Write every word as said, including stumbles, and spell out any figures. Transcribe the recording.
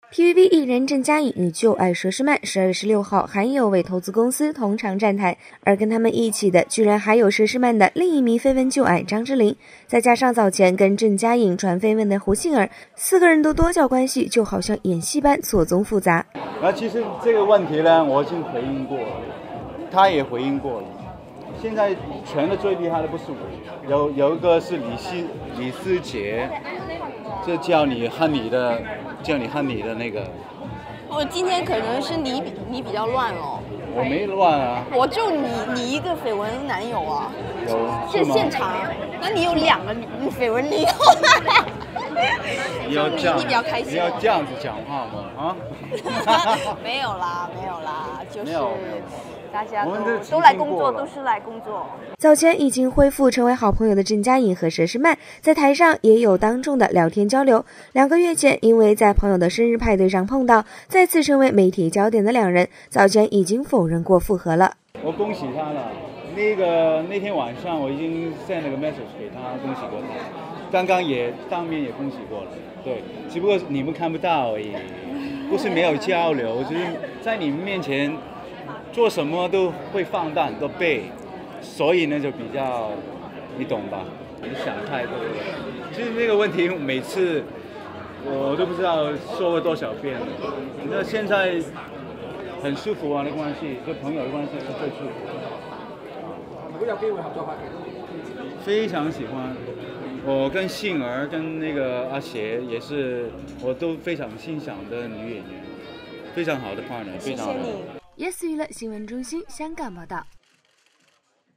T V B 艺人郑嘉颖与旧爱佘诗曼十二月十六号还有为投资公司同场站台，而跟他们一起的居然还有佘诗曼的另一名绯闻旧爱张智霖，再加上早前跟郑嘉颖传绯闻的胡杏儿，四个人的多角关系就好像演戏般错综复杂。 那其实这个问题呢，我已经回应过了，他也回应过了。现在传的最厉害的不是我，有有一个是李思李思杰，这叫你和你的。叫你和你的那个， 我今天可能是你比你比较乱哦。 我没乱啊， 我就你你一个绯闻男友啊， 有是现场，那你有两个绯闻女友， 你要这样， 你比较开心， 你要这样子讲话吗？啊？ 没有啦，没有啦，就是。大家都都来工作，都是来工作。 早前已经恢复成为好朋友的郑嘉颖和佘诗曼，在台上也有当众的聊天交流。两个月前，因为在朋友的生日派对上碰到，再次成为媒体焦点的两人，早前已经否认过复合了。 我恭喜他了，那个那天晚上我已经 send 了个 message 给他，恭喜过他。刚刚也当面也恭喜过了，对，只不过你们看不到而已，不是没有交流，就是在你们面前。做什么都会放大很多倍，所以呢就比较，你懂吧？你想太多了。其实那个问题每次我都不知道说过多少遍了。那现在很舒服啊，那关系，跟朋友的关系是最舒服的。如果有機會合作，非常喜歡。我跟杏兒跟那個阿邪也是，我都非常欣賞的女演員，非常好的 partner， 非常好的。 Yes 娱乐新闻中心香港报道。